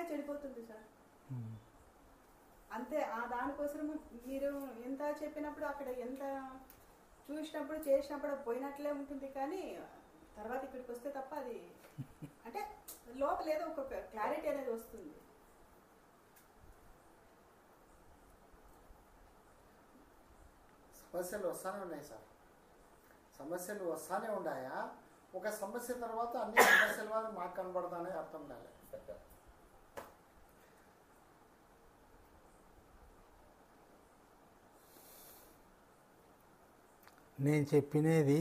చెడిపోతుంది సార్. అంతే. ఆ దానికోసం మీరు ఎంత చెప్పినప్పుడు అక్కడ ఎంత చూసినప్పుడు చేసినప్పుడు పోయినట్లే ఉంటుంది, కానీ తర్వాత ఇక్కడికి వస్తే తప్ప అది అంటే లోపల ఏదో ఒక క్లారిటీ అనేది వస్తుంది. సమస్యలు వస్తానే ఉన్నాయి సార్, సమస్యలు వస్తానే ఉన్నాయా? ఒక సమస్య తర్వాత అన్ని సమస్యల వారు మాకు కనబడతానే అర్థం కాలేదు. నేను చెప్పినది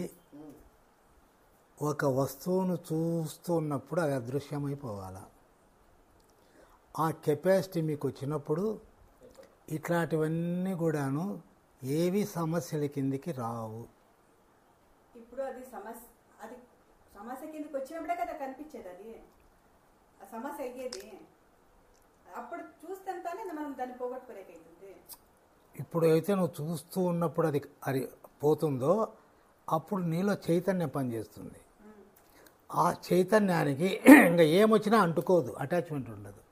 ఒక వస్తువును చూస్తున్నప్పుడు అది అదృశ్యమైపోవాలి. ఆ కెపాసిటీ మీకు వచ్చినప్పుడు ఇట్లాంటివన్నీ కూడాను ఏవి సమస్యల కిందికి రావు. ఇప్పుడు అది సమస్య కిందకి వచ్చినప్పుడే కదా కనిపించేది, అది ఆ సమస్య అయ్యేది. అప్పుడు చూస్తేనే మనం దాన్ని పోగొట్టుకోలేకైతుంది. ఇప్పుడు అయితే నువ్వు చూస్తూ ఉన్నప్పుడు అది అది పోతుందో అప్పుడు నీలో చైతన్యం పనిచేస్తుంది. ఆ చైతన్యానికి ఇంకా ఏమొచ్చినా అంటుకోదు, అటాచ్మెంట్ ఉండదు.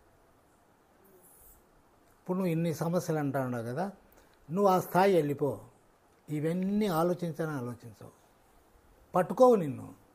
ఇప్పుడు నువ్వు ఇన్ని సమస్యలు అంటా ఉన్నావు కదా, నువ్వు ఆ స్థాయి వెళ్ళిపో, ఇవన్నీ ఆలోచించవు, పట్టుకోవు నిన్ను.